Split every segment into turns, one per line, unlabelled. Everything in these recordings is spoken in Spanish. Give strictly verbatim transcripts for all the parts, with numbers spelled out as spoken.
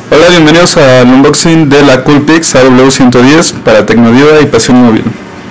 Hola, bienvenidos al unboxing de la Coolpix A W ciento diez para Tecnoviva y Pasión Móvil.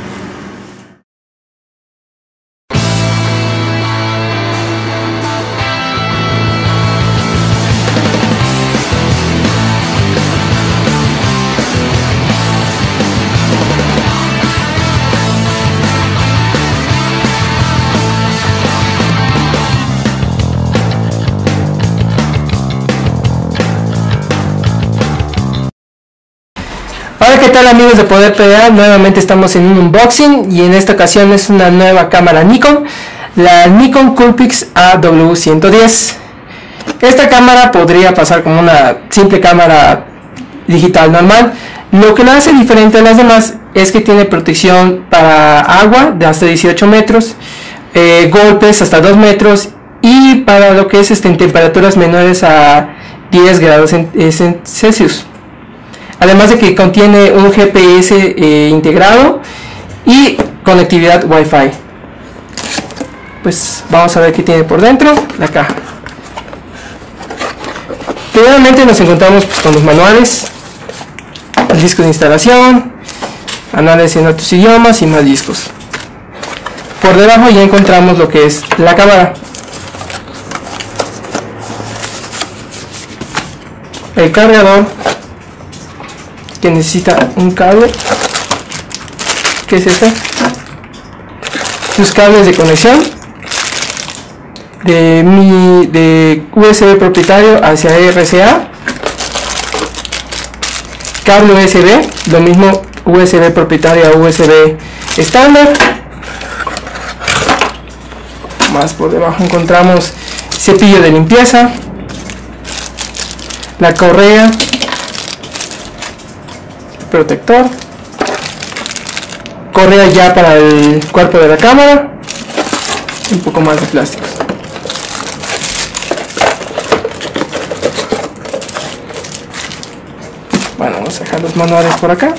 Hola, ¿qué tal amigos de Poder P A? Nuevamente estamos en un unboxing y en esta ocasión es una nueva cámara Nikon, la Nikon Coolpix A W ciento diez. Esta cámara podría pasar como una simple cámara digital normal. Lo que la hace diferente a las demás es que tiene protección para agua de hasta dieciocho metros, eh, golpes hasta dos metros y para lo que es este, en temperaturas menores a diez grados Celsius. Además de que contiene un G P S eh, integrado y conectividad Wi-Fi. Pues vamos a ver qué tiene por dentro la caja. Primeramente nos encontramos pues, con los manuales, el disco de instalación, manuales en otros idiomas y más discos. Por debajo ya encontramos lo que es la cámara, el cargador, que necesita un cable, que es este, sus cables de conexión de mi de U S B propietario hacia R C A, cable U S B, lo mismo U S B propietario a U S B estándar. Más por debajo encontramos cepillo de limpieza, la correa, protector, correa ya para el cuerpo de la cámara, un poco más de plásticos. Bueno, vamos a dejar los manuales por acá.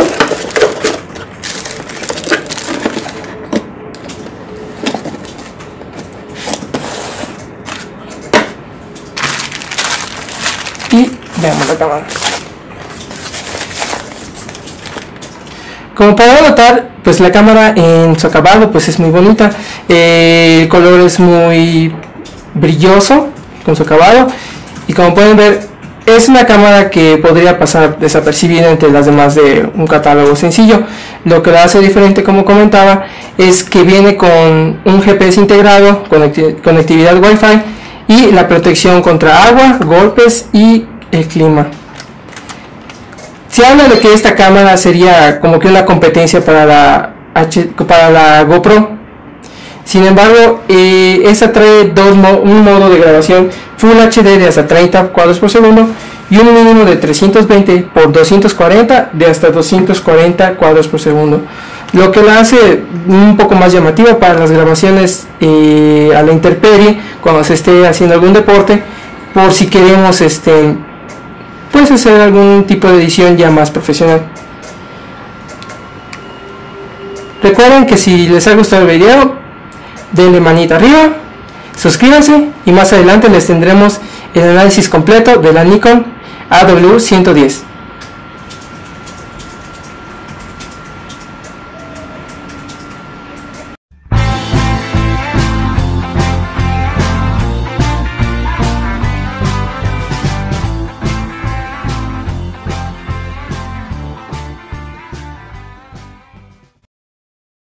Y veamos la cámara. Como podrán notar, pues la cámara en su acabado pues es muy bonita, eh, el color es muy brilloso con su acabado y como pueden ver es una cámara que podría pasar desapercibida entre las demás de un catálogo sencillo. Lo que la hace diferente, como comentaba, es que viene con un G P S integrado, conecti conectividad Wi-Fi y la protección contra agua, golpes y el clima. Se habla de que esta cámara sería como que una competencia para la, H, para la GoPro. Sin embargo, eh, esta trae dos, un modo de grabación Full H D de hasta treinta cuadros por segundo y un mínimo de trescientos veinte por doscientos cuarenta de hasta doscientos cuarenta cuadros por segundo, lo que la hace un poco más llamativa para las grabaciones eh, a la intemperie cuando se esté haciendo algún deporte, por si queremos este puedes hacer algún tipo de edición ya más profesional. Recuerden que si les ha gustado el video, denle manita arriba, suscríbanse y más adelante les tendremos el análisis completo de la Nikon A W ciento diez.